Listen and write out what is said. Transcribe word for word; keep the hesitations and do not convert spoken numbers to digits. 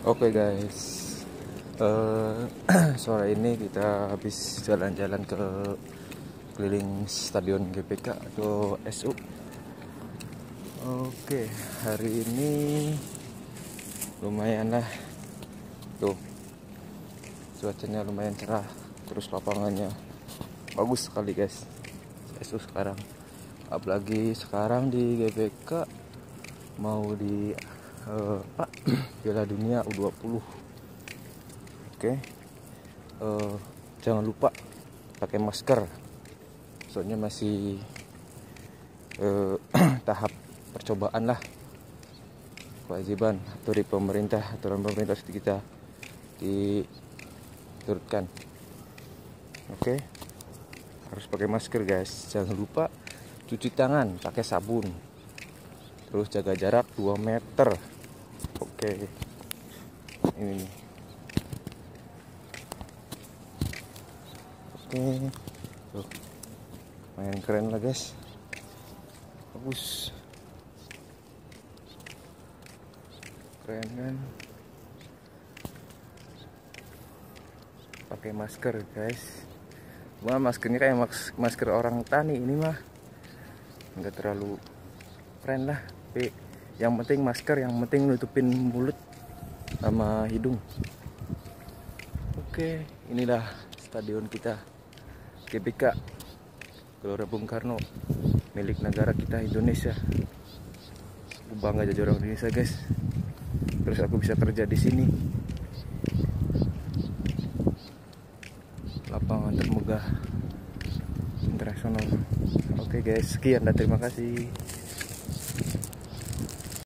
Oke guys, eh sore ini kita habis jalan-jalan ke keliling stadion G B K atau S U. Oke, hari ini lumayan lah, tuh cuacanya lumayan cerah, terus lapangannya bagus sekali guys. S U sekarang, apalagi sekarang di G B K mau di uh, Pak Piala Dunia U dua puluh. Oke, uh, jangan lupa pakai masker, soalnya masih uh, tahap percobaan lah, kewajiban dari pemerintah, aturan pemerintah kita diturutkan. Oke, harus pakai masker guys, jangan lupa cuci tangan pakai sabun, terus jaga jarak dua meter. Oke, ini nih. Oke, tuh main keren lah guys, bagus, keren kan, pakai masker guys. Wah, maskernya kayak mas masker orang tani, ini mah nggak terlalu keren lah, tapi yang penting masker, yang penting nutupin mulut sama hidung. Oke, inilah stadion kita G B K Gelora Bung Karno, milik negara kita Indonesia. Aku bangga jadi orang Indonesia guys, terus aku bisa kerja di sini. Lapangan termegah internasional. Oke guys, sekian dan terima kasih.